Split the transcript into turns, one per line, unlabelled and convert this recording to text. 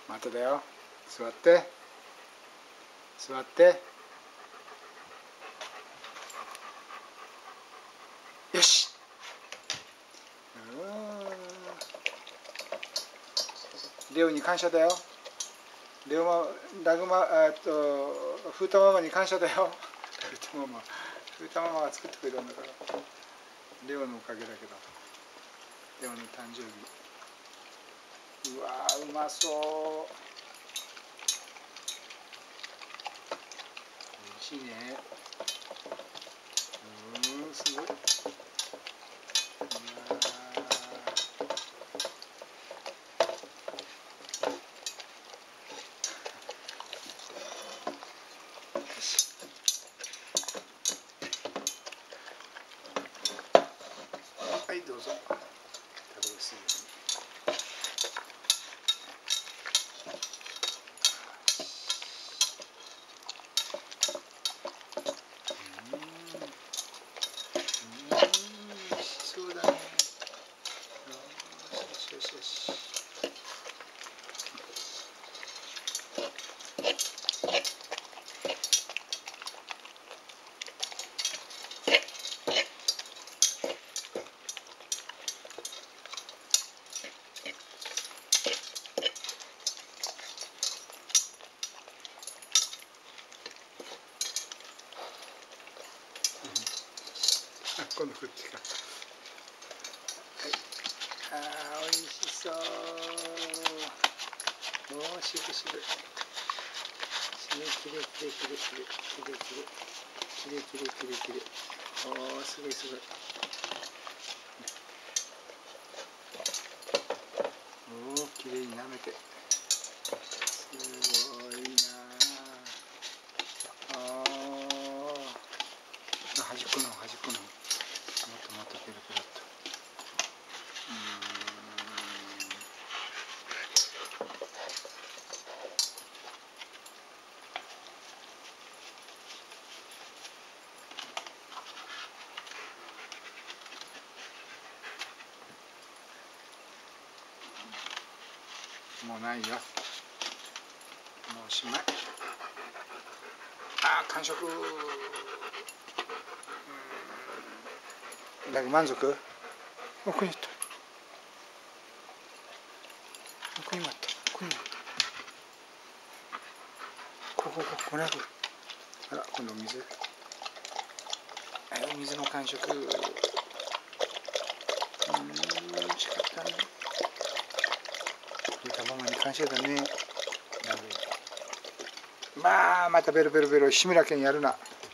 まただよ。座って座って。よし。レオに感謝だよ。レオもラグマフータママに感謝だよ。フータママが作ってくれたんだから。レオのおかげだけど。レオの誕生日。うわー、うまそう。おいしいね。すごい。はい、どうぞ。食べやすいように。美味しそうだね。よしよしよし。今度こっちか。はい。あー、おいしそう。おー、しぶしぶ。きれきれきれきれきれきれきれきれきれきれきれ。おー、すごいすごい。おー、きれいに舐めて。すごいなあ。あー、端っこの端っこの。もっともっとペロペロっと。もうないよ。もうおしまい。あー、完食。だけど満足？奥に行った。奥にもあった。奥にもあった。これあら、今度お水。お水の完食。美味しかったね。卵に感謝だね。まあ、またベロベロベロ、志村けんやるな。